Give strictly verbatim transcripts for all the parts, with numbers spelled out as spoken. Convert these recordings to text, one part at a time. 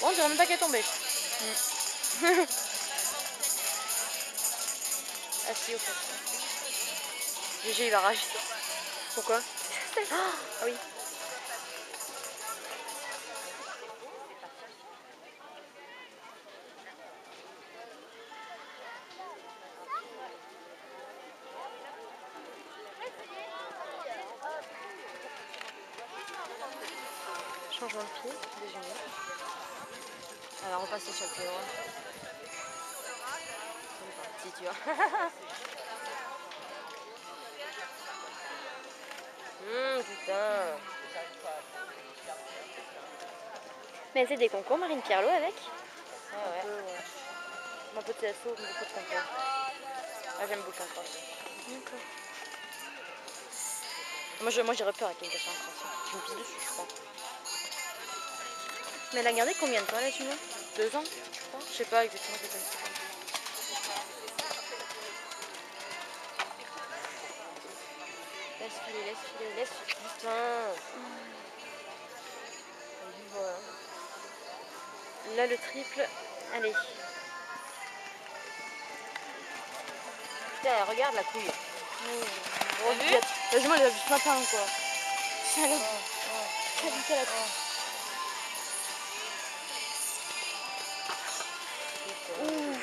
Bon, on dirait même pas qu'elle est tombée. Mm. Ah si, au fait. G G, il va rager. Pourquoi? Ah oui. Changement de pied, déjeuner. Alors on passe sur le pied droit. Si tu vois. Hum, putain. Mais c'est des concours, Marine Pierlot avec. Ah ouais. Un peu, ouais. Un peu de T S O, beaucoup de concours. Ah, j'aime beaucoup encore. D'accord. Moi, je, moi j'aurais peur avec une question en croissant. Je me pisse dessus, je crois. Mais elle a gardé combien de temps là, tu vois? Deux ans, je crois. Je sais pas exactement, je sais pas. Laisse filer, laisse filer, laisse filer. Putain. Voilà. Là, le triple. Allez. Putain, regarde la couille. Mmh. T'as vu? Heureusement, elle a vu ce matin, quoi. Ça l'a habité la couille. Ouh.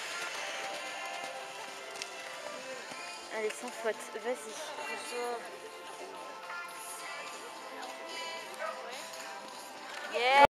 Allez, sans faute. Vas-y. Yeah.